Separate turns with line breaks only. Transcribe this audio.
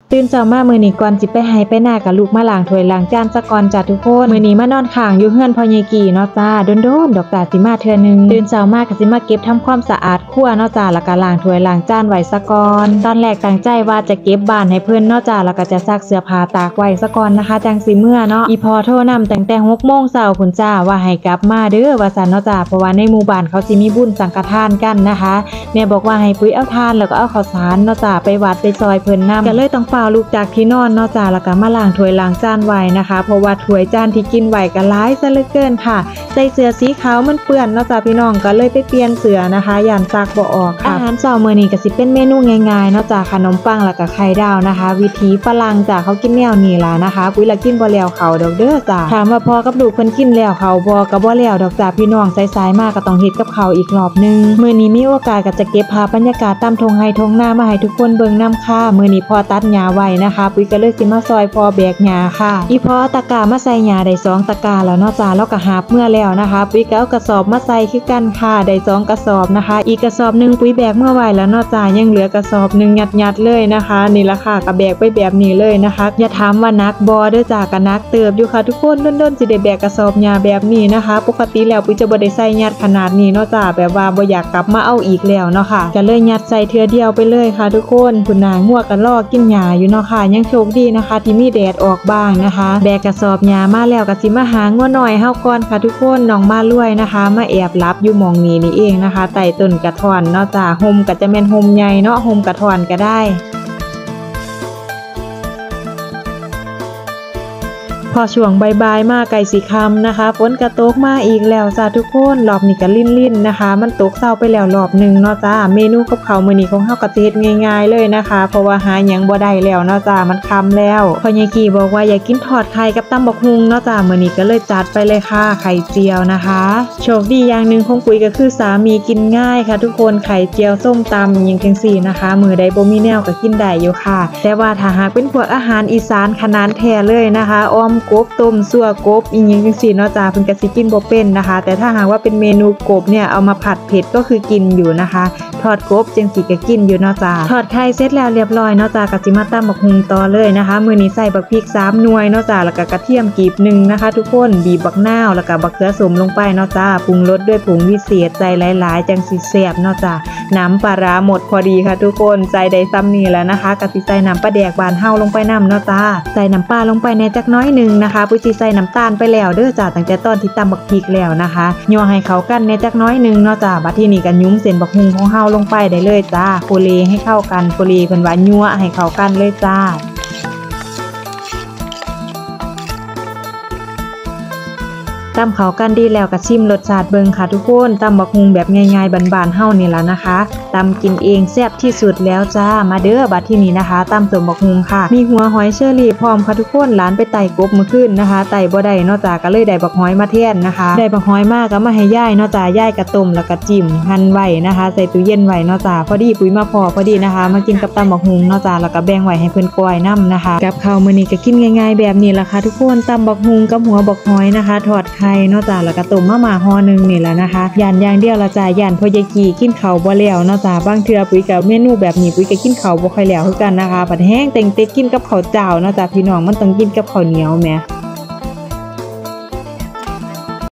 ตื่นเช้ามามื้อนี้ก่อนสิไปไห้ไปหน้ากับลูกมาล้างถ้วยล้างจานซะก่อนจ้าทุกคนมื้อนี้มานอนค้างอยู่เฮือนพ่อใหญ่กี่เนาะจ้าโดนๆดอกจ้าสิมาเทื่อนึงตื่นเช้ามาก็สิมาเก็บทำความสะอาดครัวเนาะจ้าแล้วก็ล้างถ้วยล้างจานไว้ซะก่อนตอนแรกตั้งใจว่าจะเก็บบ้านให้เพิ่นเนาะจ้าแล้วก็จะซักเสื้อผ้าตากไว้ซะก่อนนะคะจังสิเมื่อเนาะอีพอโทรนำตั้งแต่ 6 โมงเช้าพุ่นจ้าว่าให้กลับมาเด้อว่าซั่นเนาะจ้าเพราะว่าในหมู่บ้านเขาสิมีบุญสังฆทานกันนะคะแม่บอกว่าให้ปุ้ยเอาทานแล้วก็เอาข้าวสารเนาะจ้าไปวัดไปซอยเพิ่นนำก็เลยต้องฟ้าวลุกจากที่นอนเนาะจ้าแล้วก็มาล้างถ้วยล้างจานไว้นะคะเพราะว่าถ้วยจานที่กินไว้ก็หลายซะเหลือเกินค่ะใส่เสื้อสีขาวมันเปื้อนเนาะจ้าพี่น้องก็เลยไปเปลี่ยนเสื้อนะคะย่านซักบ่ออกค่ะอาหารเช้ามื้อนี้ก็สิเป็นเมนูง่ายๆเนาะจ้าขนมปังแล้วก็ไข่ดาวนะคะวิถีฝรั่งจ้าเขากินแนวนี้ล่ะนะคะปุ้ยละกินบ่แล้วเขาดอกเด้อจ้าถามว่าพอกับลูกเพิ่นกินแล้วเขาบ่ก็บ่แล้วดอกจ้าพี่น้องสายๆมาก็ต้องเฮ็ดกับเขาอีกรอบนึงมื้อนี้มีโอกาสก็จะเก็บภาพบรรยากาศตามทุ่งไร่ทุ่งนามาให้ทุกคนเบิ่งนำค่ะมื้อนี้พอตัดหญ้าไว้นะคะปุ้ยก็เลยสิมาซอยพอแบกหญ้าค่ะอีพอตะกร้ามาใส่หญ้าได้2ตะกร้าแล้วเนาะจ้าแล้วก็หาบเมื่อแล้วนะคะปุ้ยก็เอากระสอบมาใส่คือกันค่ะได้2กระสอบนะคะอีกกระสอบนึงปุ้ยแบกเมื่อไว้แล้วเนาะจ้ายังเหลือกระสอบนึงยัดๆเลยนะคะนี่ล่ะค่ะก็แบกไปแบบนี้เลยนะคะอย่าถามว่านักบ่เด้อจ้าก็นักเติบอยู่ค่ะทุกคนด้นๆสิได้แบกกระสอบหญ้าแบบนี้นะคะปกติแล้วปุ้ยจะบ่ได้ใส่ยัดขนาดนี้เนาะจ้าแบบว่าบ่อยากกลับมาเอาอีกแล้วเนาะค่ะก็เลยยัดใส่เทื่อเดียวไปเลยค่ะทุกคนคุณนางงัวก็รอกินหญ้าอยู่เนาะค่ะยังโชคดีนะคะที่มีแดดออกบ้างนะคะแบกกระสอบหญ้ามาแล้วก็สิมาหางัวน้อยเฮาก่อนค่ะทุกคนน้องมารวยนะคะมาแอบลับอยู่หม่องนี้นี่เองนะคะใต้ต้นกระท่อนเนาะจ้าห่มก็จะแม่นห่มใหญ่เนาะห่มกระท่อนก็ได้พอช่วงบ่ายๆมาไก่สีคำนะคะฝนกระตกมาอีกแล้วจ้าทุกคนรอบนี้ก็ลิ่นๆนะคะมันตกเศร้าไปแล้วรอบนึงเนาะจ้าเมนูกับข้าวมื้อนี้ของเฮาก็สิเฮ็ดง่ายๆเลยนะคะเพราะว่าหาหยังบ่ได้แล้วเนาะจ้ามันค่ำแล้วพ่อใหญ่กี่บอกว่าอยากกินทอดไข่กับตำบักหุ่งเนาะจ้ามื้อนี้ก็เลยจัดไปเลยค่ะไข่เจียวนะคะโชคดีอย่างนึงของปุ๋ยก็คือสามีกินง่ายค่ะทุกคนไข่เจียวส้มตำอย่างจังซี่นะคะมื้อใดบ่มีแนวก็กินได้อยู่ค่ะแต่ว่าถ้าหากเป็นพวกอาหารอีสานขนาดแท้เลยนะคะอ้อมกบต้มซั่วกบอีหยังจังซี่เนาะจ้าเพิ่นก็สิกินบ่เป็นนะคะแต่ถ้าหากว่าเป็นเมนูกบเนี่ยเอามาผัดเผ็ดก็คือกินอยู่นะคะทอดกบจังสิก็กินอยู่เนาะจ้าทอดไข่เสร็จแล้วเรียบร้อยเนาะจ้าก็สิมาตำบักหุ่งต่อเลยนะคะมื้อนี้ใส่บักพริก3หน่วยเนาะจ้าแล้วก็กระเทียมกีบนึงนะคะทุกคนบีบบักนาวแล้วก็บักเขือส้มลงไปเนาะจ้าปรุงรสด้วยผงวิเศษใส่หลายๆจังสิแซ่บเนาะจ้าน้ำปลาร้าหมดพอดีค่ะทุกคนใส่ได้ซ้ำนี้แล้วนะคะก็สิใส่น้ำปลาแดกบ้านเฮาลงไปนำเนาะจ้าใส่น้ำปลาลงไปในจักน้อยนึงนะคะปุ้ยสิใส่น้ำตาลไปแล้วเด้อจ้าตั้งแต่ตอนที่ตำบักพริกแล้วนะคะยัวให้เข้ากันในจักน้อยนึงเนาะจ้าบัดทีนี้ก็ยุ้มเส้นบักหุ่งของเฮาลงไปได้เลยจ้าโคเลให้เข้ากันโคเลเพิ่นว่ายัวให้เข้ากันเลยจ้าตำเข้ากันดีแล้วก็ชิมรสชาติเบิ่งค่ะทุกคนตำบักหุ่งแบบง่ายๆบ้านๆเฮานี่ล่ะนะคะตำกินเองแซ่บที่สุดแล้วจ้ามาเด้อบัดที่นี้นะคะตำส้มบักหุ่งค่ะมีหัวหอยเชอรี่พร้อมค่ะทุกคนหลานไปไต่กบเมื่อคืนนะคะไต่บ่ได้เนาะจ้าก็เลยได้บักหอยมาแทนนะคะได้บักหอยมาก็มาให้ยายเนาะจ้ายายก็ต้มแล้วก็จิ้มหั่นไว้นะคะใส่ตู้เย็นไว้เนาะจ้าพอดีปุ๋ยมาพอดีนะคะมากินกับตำบักหุ่งเนาะจ้าแล้วก็แบ่งไว้ให้เพิ่นก้อยนำนะคะกับข้าวมื้อนี้ก็กินง่ายๆแบบนี้ล่ะค่ะทุกคนตำบักหุ่งกับหัวบักหอยนะคะทอดไข่เนาะจ้าแล้วก็ต้มมาม่าห่อนึงนี่แหละนะคะย่านอย่างเดียวละจ้าย่านพ่อใหญ่กี่กินข้าวบ่แล้วเนาะจ้าบางเทื่อปุ๋ยกับเมนูแบบนี้ปุ๋ยก็กินข้าวบ่ค่อยแล้วคือกันนะคะบัดแห้งเต็งเต็กกินกับข้าวเจ้าเนาะจ้าพี่น้องมันต้องกินกับข้าวเหนียวแหม